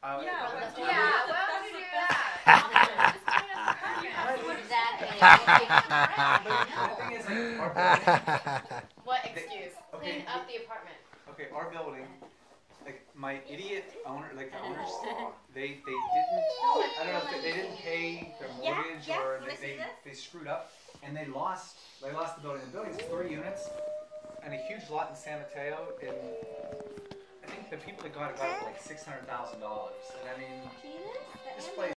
Yeah, why would you do that? What excuse? Okay, Clean up the apartment. Okay, our building, like my idiot owner, like the owners, they didn't. I don't know if they didn't pay their mortgage or they screwed up and they lost the building. The building's 3 units and a huge lot in San Mateo. And I think the people that got it for like $600,000. And I mean, this place.